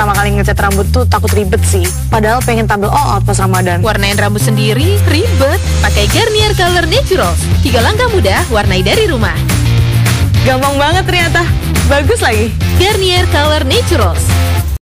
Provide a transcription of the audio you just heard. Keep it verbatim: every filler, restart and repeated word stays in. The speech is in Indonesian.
pertama kali ngecat rambut tuh takut ribet sih. Padahal pengen tampil all out pas Ramadan. Warnain rambut sendiri ribet. Pakai Garnier Color Naturals. Tiga langkah mudah, warnai dari rumah. Gampang banget ternyata. Bagus lagi. Garnier Color Naturals.